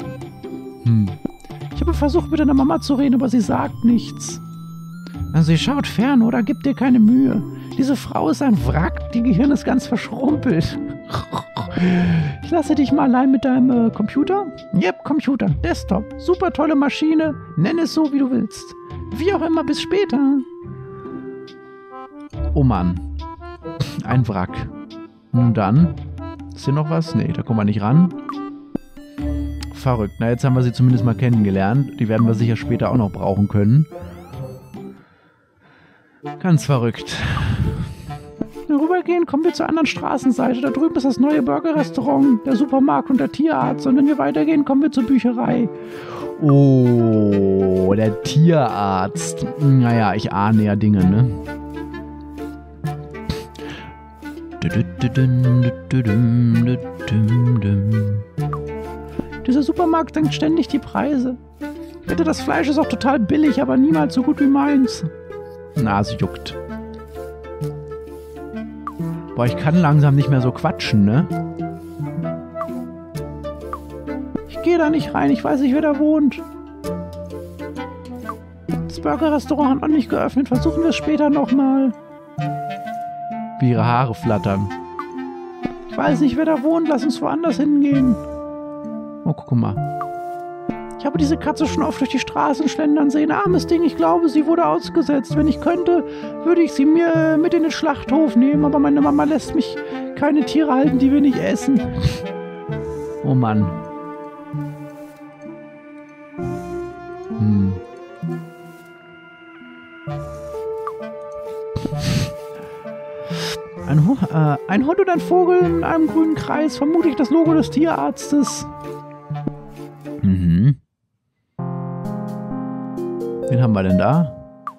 Ich habe versucht, mit deiner Mama zu reden, aber sie sagt nichts. Also sie schaut fern, oder? Gib dir keine Mühe. Diese Frau ist ein Wrack, die Gehirn ist ganz verschrumpelt. Ich lasse dich mal allein mit deinem Computer. Yep, Computer, Desktop. Super tolle Maschine. Nenn es so, wie du willst. Wie auch immer, bis später. Oh Mann. Ein Wrack. Nun dann. Ist hier noch was? Nee, da kommen wir nicht ran. Verrückt. Na, jetzt haben wir sie zumindest mal kennengelernt. Die werden wir sicher später auch noch brauchen können. Ganz verrückt. Rübergehen kommen wir zur anderen Straßenseite. Da drüben ist das neue Burger-Restaurant, der Supermarkt und der Tierarzt. Und wenn wir weitergehen, kommen wir zur Bücherei. Oh, der Tierarzt. Naja, ich ahne ja Dinge, ne? Dieser Supermarkt senkt ständig die Preise. Ich wette, das Fleisch ist auch total billig, aber niemals so gut wie meins. Nase juckt. Boah, ich kann langsam nicht mehr so quatschen, ne? Ich gehe da nicht rein, ich weiß nicht, wer da wohnt. Das Burger-Restaurant hat noch nicht geöffnet, versuchen wir es später nochmal. Wie ihre Haare flattern. Ich weiß nicht, wer da wohnt, lass uns woanders hingehen. Oh, guck mal. Ich habe diese Katze schon oft durch die Straßen schlendern sehen. Armes Ding, ich glaube, sie wurde ausgesetzt. Wenn ich könnte, würde ich sie mir mit in den Schlachthof nehmen. Aber meine Mama lässt mich keine Tiere halten, die wir nicht essen. Oh Mann. Ein Hund und ein Vogel in einem grünen Kreis. Vermutlich das Logo des Tierarztes. Mhm. Wen haben wir denn da?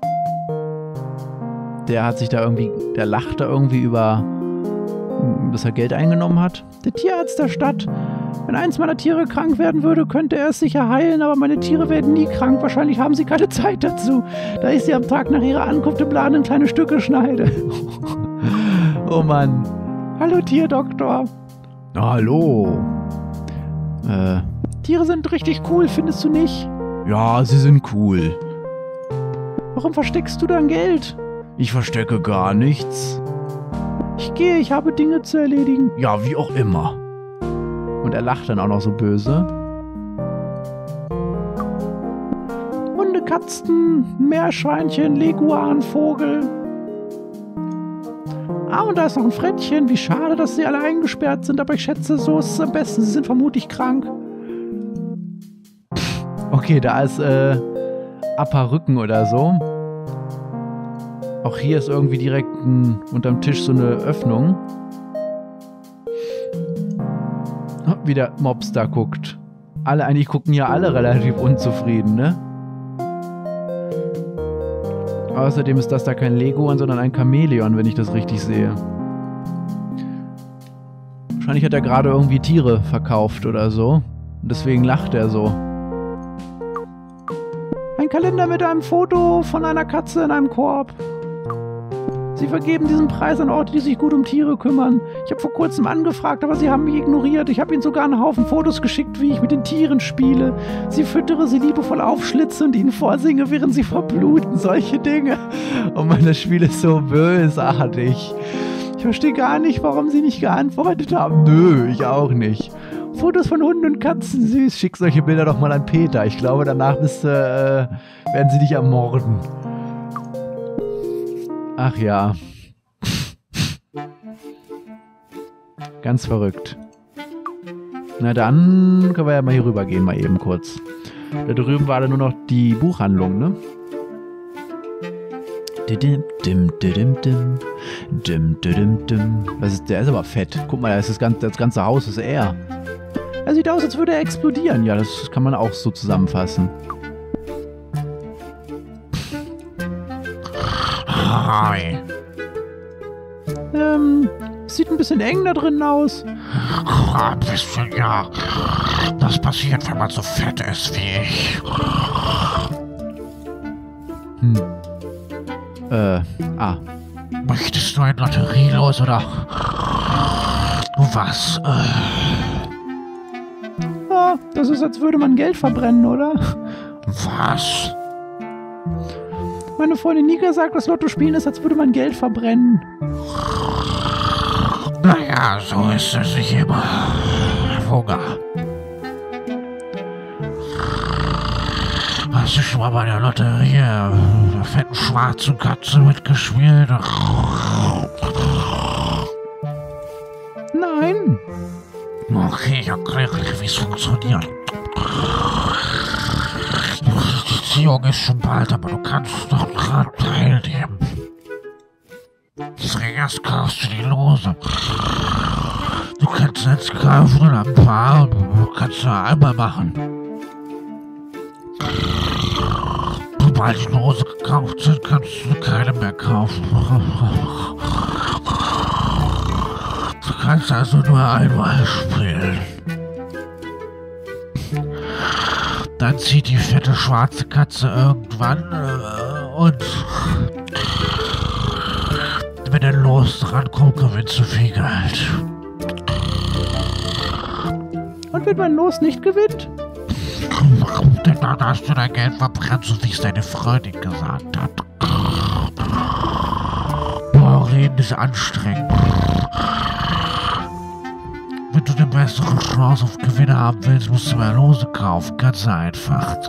Der hat sich da irgendwie, der lacht da irgendwie über, dass er Geld eingenommen hat. Der Tierarzt der Stadt. Wenn eins meiner Tiere krank werden würde, könnte er es sicher heilen, aber meine Tiere werden nie krank. Wahrscheinlich haben sie keine Zeit dazu, da ich sie am Tag nach ihrer Ankunft im Laden in kleine Stücke schneide. Oh Mann. Hallo Tierdoktor. Oh, hallo. Tiere sind richtig cool, findest du nicht? Ja, sie sind cool. Warum versteckst du dein Geld? Ich verstecke gar nichts. Ich gehe, ich habe Dinge zu erledigen. Ja, wie auch immer. Und er lacht dann auch noch so böse. Hunde, Katzen, Meerschweinchen, Leguan, Vogel. Ah, und da ist noch ein Frettchen. Wie schade, dass sie alle eingesperrt sind, aber ich schätze, so ist es am besten. Sie sind vermutlich krank. Okay, da ist Apparrücken oder so. Auch hier ist irgendwie direkt unterm Tisch so eine Öffnung. Wie der Mops da guckt. Eigentlich gucken ja alle relativ unzufrieden, ne? Außerdem ist das da kein Leguan, sondern ein Chamäleon, wenn ich das richtig sehe. Wahrscheinlich hat er gerade irgendwie Tiere verkauft oder so. Und deswegen lacht er so. Ein Kalender mit einem Foto von einer Katze in einem Korb. Sie vergeben diesen Preis an Orte, die sich gut um Tiere kümmern. Ich habe vor kurzem angefragt, aber sie haben mich ignoriert. Ich habe ihnen sogar einen Haufen Fotos geschickt, wie ich mit den Tieren spiele. Sie füttere, sie liebevoll aufschlitze und ihnen vorsinge, während sie verbluten. Solche Dinge. Oh Mann, das Spiel ist so bösartig. Ich verstehe gar nicht, warum sie nicht geantwortet haben. Nö, ich auch nicht. Fotos von Hunden und Katzen, süß. Schick solche Bilder doch mal an Peter. Ich glaube, danach werden sie dich ermorden. Ach ja. Ganz verrückt. Na dann können wir ja mal hier rüber gehen, mal eben kurz. Da drüben war dann nur noch die Buchhandlung, ne? Was ist, der ist aber fett. Guck mal, das ganze Haus ist er. Er sieht aus, als würde er explodieren. Ja, das kann man auch so zusammenfassen. Hi. Sieht ein bisschen eng da drin aus. Ein bisschen, ja. Das passiert, wenn man so fett ist wie ich. Möchtest du ein Lotterielos oder was? Ah, das ist, als würde man Geld verbrennen, oder? Was? Meine Freundin Nika sagt, das Lotto spielen ist, als würde man Geld verbrennen. Naja, so ist es nicht immer. Hunger. Hast du schon mal bei der Lotterie der fetten schwarzen Katze mitgespielt? Nein. Okay, ich erkläre dir, wie es funktioniert. Die Ziehung ist schon bald, aber du kannst noch dran teilnehmen. Zuerst kaufst du die Lose. Du kannst jetzt kaufen und ein paar, du kannst nur einmal machen. Sobald die Lose gekauft sind, kannst du keine mehr kaufen. Du kannst also nur einmal spielen. Dann zieht die fette schwarze Katze irgendwann und wenn er los drankommt, gewinnst du viel Geld. Und wenn man Los nicht gewinnt? Denn dann hast du dein Geld verbrannt, so wie es deine Freundin gesagt hat. Boah, reden ist anstrengend. Wenn du eine bessere Chance auf Gewinne haben willst, musst du mehr Lose kaufen. Ganz einfach.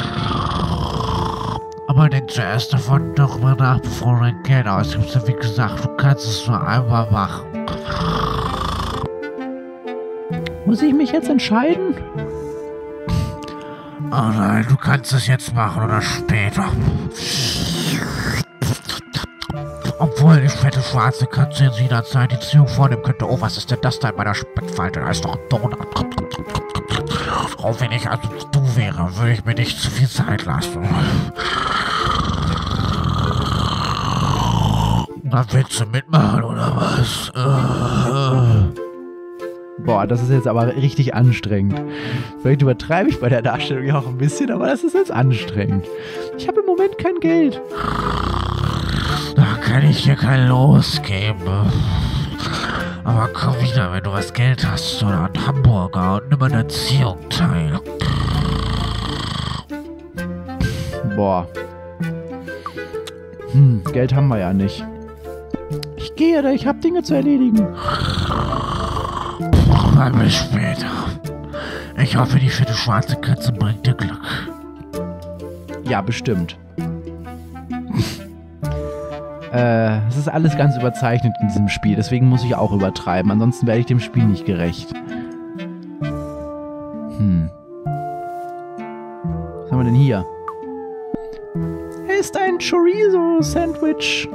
Aber denk zuerst davon darüber nach, bevor du dein Geld ausgibst. Denn wie gesagt, du kannst es nur einmal machen. Muss ich mich jetzt entscheiden? Oh nein, du kannst es jetzt machen oder später. Obwohl, die fette Schwarze Katze in jederzeit die Ziehung vornehmen könnte. Oh, was ist denn das da in meiner Speckfalte? Da ist doch ein Donut. Oh, wenn ich also du wäre, würde ich mir nicht zu viel Zeit lassen. Na, willst du mitmachen, oder was? Boah, das ist jetzt aber richtig anstrengend. Vielleicht übertreibe ich bei der Darstellung ja auch ein bisschen, aber das ist jetzt anstrengend. Ich habe im Moment kein Geld. Da kann ich dir kein Los geben. Aber komm wieder, wenn du was Geld hast oder einen Hamburger und nimm an der Erziehung teil. Boah. Geld haben wir ja nicht. Ich gehe, da ich habe Dinge zu erledigen. Mal bis später. Ich hoffe, die fette schwarze Katze bringt dir Glück. Ja, bestimmt. Es ist alles ganz überzeichnet in diesem Spiel, deswegen muss ich auch übertreiben, ansonsten werde ich dem Spiel nicht gerecht. Was haben wir denn hier? Er ist ein Chorizo-Sandwich.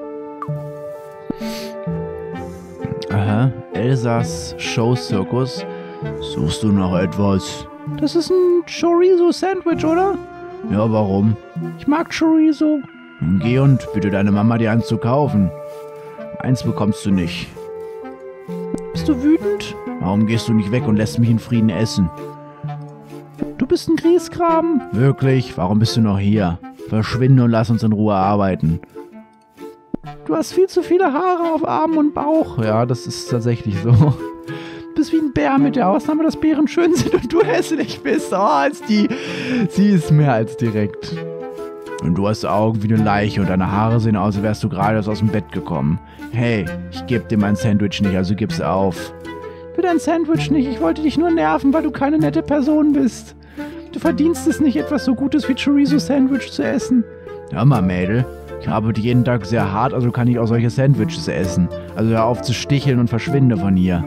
Aha, Elsass Show-Zirkus. Suchst du noch etwas? Das ist ein Chorizo-Sandwich, oder? Ja, warum? Ich mag Chorizo. Nun geh und bitte deine Mama dir eins zu kaufen. Eins bekommst du nicht. Bist du wütend? Warum gehst du nicht weg und lässt mich in Frieden essen? Du bist ein Griesgram. Wirklich? Warum bist du noch hier? Verschwinde und lass uns in Ruhe arbeiten. Du hast viel zu viele Haare auf Armen und Bauch. Ja, das ist tatsächlich so. Du bist wie ein Bär mit der Ausnahme, dass Bären schön sind und du hässlich bist. Oh, sie ist mehr als direkt. Und du hast Augen wie eine Leiche und deine Haare sehen aus, als wärst du gerade erst aus dem Bett gekommen. Hey, ich geb dir mein Sandwich nicht, also gib's auf. Ich will dein Sandwich nicht, ich wollte dich nur nerven, weil du keine nette Person bist. Du verdienst es nicht, etwas so Gutes wie Chorizo-Sandwich zu essen. Hör mal, Mädel, ich arbeite jeden Tag sehr hart, also kann ich auch solche Sandwiches essen. Also hör auf zu sticheln und verschwinde von hier.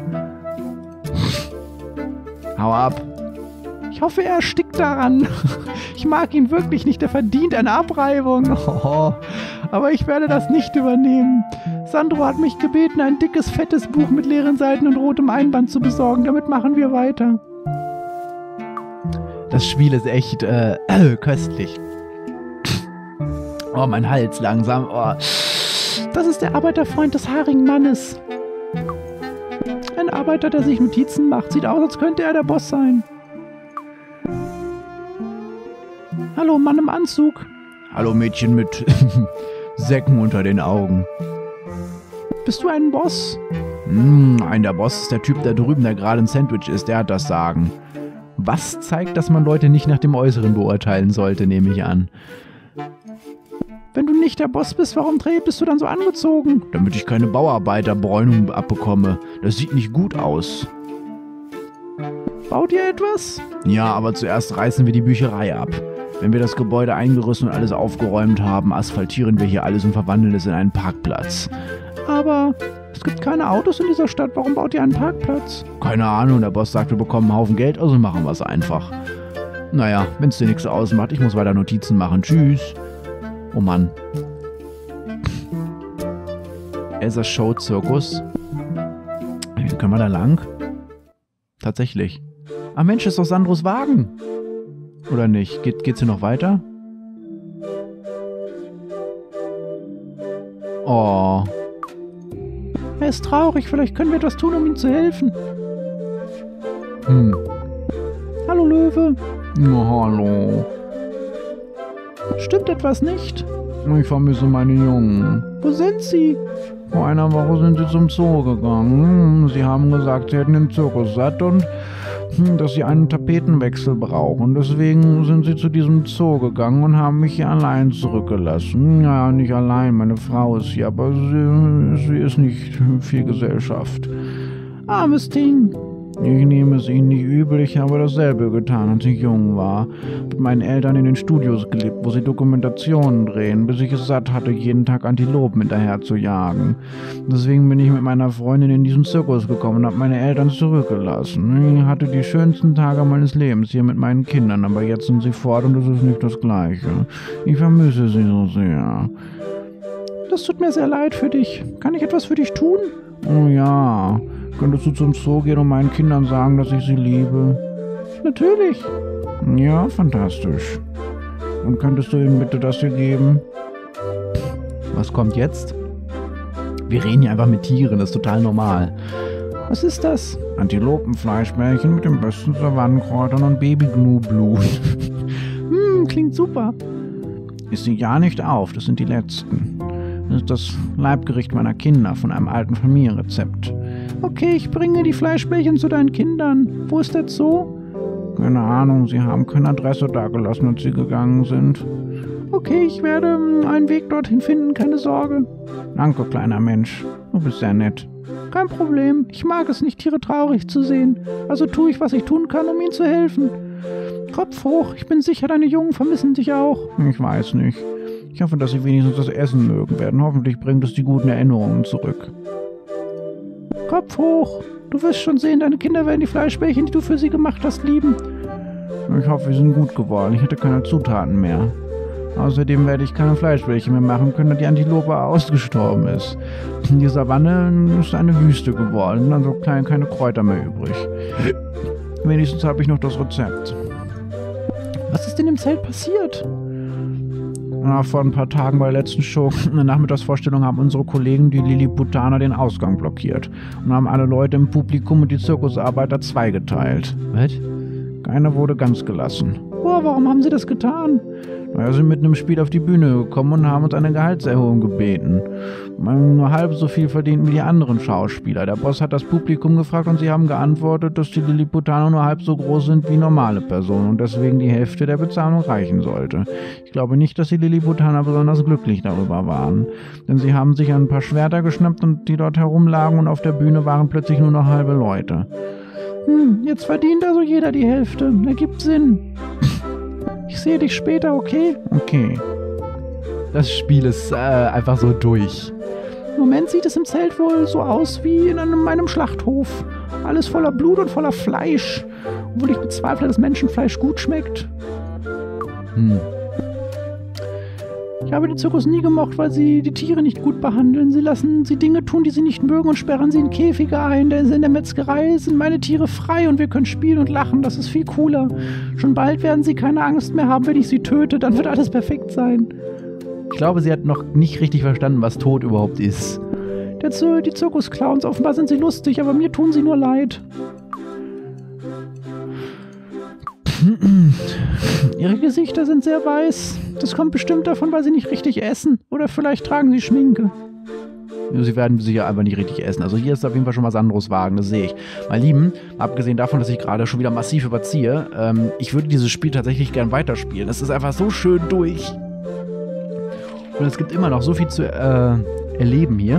Hau ab. Ich hoffe, er erstickt daran. Ich mag ihn wirklich nicht, er verdient eine Abreibung. Oh, aber ich werde das nicht übernehmen. Sandro hat mich gebeten, ein dickes, fettes Buch mit leeren Seiten und rotem Einband zu besorgen. Damit machen wir weiter. Das Spiel ist echt köstlich. Oh, mein Hals langsam. Oh. Das ist der Arbeiterfreund des haarigen Mannes. Ein Arbeiter, der sich Notizen macht. Sieht aus, als könnte er der Boss sein. Hallo, Mann im Anzug. Hallo, Mädchen mit Säcken unter den Augen. Bist du ein Boss? Der Boss ist der Typ da drüben, der gerade ein Sandwich isst. Der hat das Sagen. Was zeigt, dass man Leute nicht nach dem Äußeren beurteilen sollte, nehme ich an. Wenn du nicht der Boss bist, warum bist du dann so angezogen? Damit ich keine Bauarbeiterbräunung abbekomme. Das sieht nicht gut aus. Baut ihr etwas? Ja, aber zuerst reißen wir die Bücherei ab. Wenn wir das Gebäude eingerissen und alles aufgeräumt haben, asphaltieren wir hier alles und verwandeln es in einen Parkplatz. Aber es gibt keine Autos in dieser Stadt. Warum baut ihr einen Parkplatz? Keine Ahnung, der Boss sagt, wir bekommen einen Haufen Geld, also machen wir es einfach. Naja, wenn es dir nichts ausmacht, ich muss weiter Notizen machen. Tschüss. Oh Mann. Elsass Show-Zirkus. Können wir da lang? Tatsächlich. Ah Mensch, ist doch Sandros Wagen. Oder nicht? Geht's hier noch weiter? Oh. Er ist traurig, vielleicht können wir etwas tun, um ihm zu helfen. Hallo Löwe. Ja, hallo. Stimmt etwas nicht? Ich vermisse meine Jungen. Wo sind sie? Vor einer Woche sind sie zum Zoo gegangen. Sie haben gesagt, sie hätten den Zirkus satt und dass sie einen Tapetenwechsel brauchen. Deswegen sind sie zu diesem Zoo gegangen und haben mich hier allein zurückgelassen. Ja, nicht allein, meine Frau ist hier, aber sie ist nicht viel Gesellschaft. Armes Ding. Ich nehme es Ihnen nicht übel, ich habe dasselbe getan, als ich jung war. Mit meinen Eltern in den Studios gelebt, wo sie Dokumentationen drehen, bis ich es satt hatte, jeden Tag Antilopen hinterher zu jagen. Deswegen bin ich mit meiner Freundin in diesen Zirkus gekommen und habe meine Eltern zurückgelassen. Ich hatte die schönsten Tage meines Lebens hier mit meinen Kindern, aber jetzt sind sie fort und es ist nicht das Gleiche. Ich vermisse sie so sehr. Das tut mir sehr leid für dich. Kann ich etwas für dich tun? Oh ja. Könntest du zum Zoo gehen und meinen Kindern sagen, dass ich sie liebe? Natürlich. Ja, fantastisch. Und könntest du ihnen bitte das hier geben? Was kommt jetzt? Wir reden hier einfach mit Tieren, das ist total normal. Was ist das? Antilopenfleischbällchen mit den besten Savannenkräutern und Babygnu-Blut. Klingt super. Iss sie ja nicht auf, das sind die letzten. Das ist das Leibgericht meiner Kinder von einem alten Familienrezept. Okay, ich bringe die Fleischbällchen zu deinen Kindern. Wo ist der Zoo? Keine Ahnung, sie haben keine Adresse dagelassen, als sie gegangen sind. Okay, ich werde einen Weg dorthin finden, keine Sorge. Danke, kleiner Mensch. Du bist sehr nett. Kein Problem. Ich mag es nicht, Tiere traurig zu sehen. Also tue ich, was ich tun kann, um ihnen zu helfen. Kopf hoch. Ich bin sicher, deine Jungen vermissen dich auch. Ich weiß nicht. Ich hoffe, dass sie wenigstens das Essen mögen werden. Hoffentlich bringt es die guten Erinnerungen zurück. Kopf hoch. Du wirst schon sehen, deine Kinder werden die Fleischbällchen, die du für sie gemacht hast, lieben. Ich hoffe, wir sind gut geworden. Ich hätte keine Zutaten mehr. Außerdem werde ich keine Fleischbällchen mehr machen können, da die Antilope ausgestorben ist. Die Savanne ist eine Wüste geworden, also keine Kräuter mehr übrig. Wenigstens habe ich noch das Rezept. Was ist denn im Zelt passiert? Vor ein paar Tagen bei der letzten Show, in der Nachmittagsvorstellung, haben unsere Kollegen, die Lilliputaner, den Ausgang blockiert und haben alle Leute im Publikum und die Zirkusarbeiter zweigeteilt. Was? Keiner wurde ganz gelassen. Boah, warum haben sie das getan? Wir sind mitten im Spiel auf die Bühne gekommen und haben uns eine Gehaltserhöhung gebeten. Nur halb so viel verdienten wie die anderen Schauspieler. Der Boss hat das Publikum gefragt und sie haben geantwortet, dass die Lilliputaner nur halb so groß sind wie normale Personen und deswegen die Hälfte der Bezahlung reichen sollte. Ich glaube nicht, dass die Lilliputaner besonders glücklich darüber waren. Denn sie haben sich ein paar Schwerter geschnappt und die dort herumlagen und auf der Bühne waren plötzlich nur noch halbe Leute. Jetzt verdient also jeder die Hälfte. Ergibt Sinn. Ich sehe dich später, okay? Okay. Das Spiel ist einfach so durch. Im Moment sieht es im Zelt wohl so aus wie in meinem Schlachthof. Alles voller Blut und voller Fleisch. Obwohl ich bezweifle, dass Menschenfleisch gut schmeckt. Ich habe den Zirkus nie gemocht, weil sie die Tiere nicht gut behandeln. Sie lassen sie Dinge tun, die sie nicht mögen und sperren sie in Käfige ein. Denn in der Metzgerei sind meine Tiere frei und wir können spielen und lachen. Das ist viel cooler. Schon bald werden sie keine Angst mehr haben, wenn ich sie töte. Dann wird alles perfekt sein. Ich glaube, sie hat noch nicht richtig verstanden, was Tod überhaupt ist. Die Zirkusclowns, offenbar sind sie lustig, aber mir tun sie nur leid. Ihre Gesichter sind sehr weiß. Das kommt bestimmt davon, weil sie nicht richtig essen. Oder vielleicht tragen sie Schminke. Sie werden sicher einfach nicht richtig essen. Also hier ist auf jeden Fall schon mal Sandros Wagen, das sehe ich. Meine Lieben, abgesehen davon, dass ich gerade schon wieder massiv überziehe, ich würde dieses Spiel tatsächlich gern weiterspielen. Es ist einfach so schön durch. Und es gibt immer noch so viel zu erleben hier,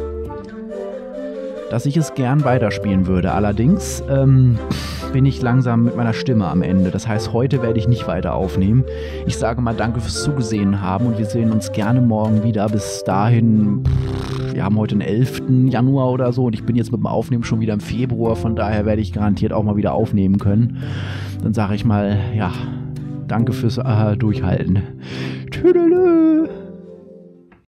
dass ich es gern weiterspielen würde. Allerdings bin ich langsam mit meiner Stimme am Ende. Das heißt, heute werde ich nicht weiter aufnehmen. Ich sage mal danke fürs Zugesehen haben und wir sehen uns gerne morgen wieder. Bis dahin, wir haben heute den 11. Januar oder so und ich bin jetzt mit dem Aufnehmen schon wieder im Februar. Von daher werde ich garantiert auch mal wieder aufnehmen können. Dann sage ich mal, ja, danke fürs Durchhalten. Tüdelü.